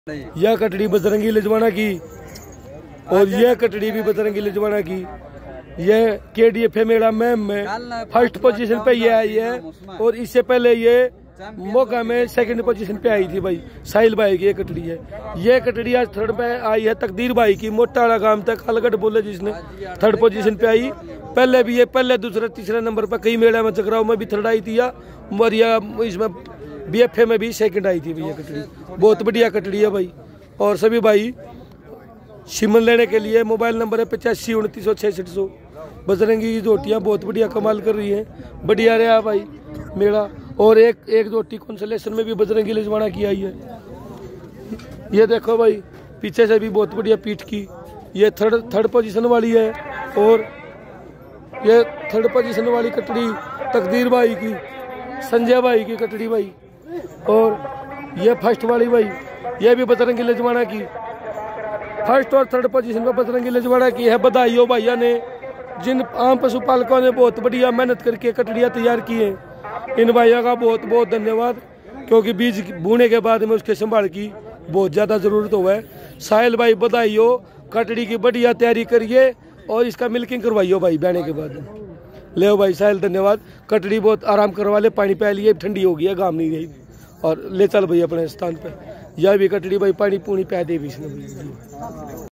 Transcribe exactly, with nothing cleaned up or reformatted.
यह कटड़ी बजरंगी लिजवाना की और यह कटड़ी भी बजरंगी लिजवाना की। यह के डी एफ मेरा मैम में फर्स्ट पोजीशन पे ये आई है और इससे पहले ये मौका में सेकंड पोजीशन पे आई थी भाई। साहिल भाई की ये कटड़ी है। ये कटड़ी आज थर्ड पे आई है तकदीर भाई की, मोटाड़ा गांव तक अलगढ़ बोले जिसने थर्ड पोजीशन पे आई। पहले भी ये पहले दूसरे तीसरे नंबर पर कई मेला में चक्राव में भी थर्ड आई थी या मरिया इसमें बी एफ ए में भी सेकंड आई थी भैया। कटड़ी बहुत बढ़िया कटड़ी है भाई। और सभी भाई शिमन लेने के लिए मोबाइल नंबर है पचासी उनतीस सौ छसठ सौ। बजरंगी की जोटियाँ बहुत बढ़िया कमाल कर रही हैं, बढ़िया रहा भाई मेला। और एक एक जोटी कंसलेशन में भी बजरंगी लिजवाना की आई है। ये देखो भाई पीछे से भी बहुत बढ़िया पीठ की। ये थर्ड थर्ड पोजीशन वाली है और ये थर्ड पोजीशन वाली कटड़ी तकदीर भाई की, संजय भाई की कटड़ी भाई। और ये फर्स्ट वाली भाई ये भी बजरंगी लिजवाना की। फर्स्ट और थर्ड पोजीशन पर बजरंगी लिजवाना की है। बधाई हो भैया ने, जिन आम पशुपालकों ने बहुत बढ़िया मेहनत करके कटड़ियाँ तैयार की हैं। इन भाइयों का बहुत बहुत धन्यवाद, क्योंकि बीज बोने के बाद में उसके संभाल की बहुत ज़्यादा ज़रूरत हुआ है। साहिल भाई बधाई हो, कटड़ी की बढ़िया तैयारी करिए और इसका मिल्किंग करवाइयो भाई बहने के बाद। ले भाई साहिल धन्यवाद। कटड़ी बहुत आराम करवा ले, पानी पै लिए, ठंडी हो गई है, गाम नहीं रही। और ले चल भाई अपने स्थान पे। यह भी कटड़ी भाई पानी पूनी पै दे भी इसने भाई।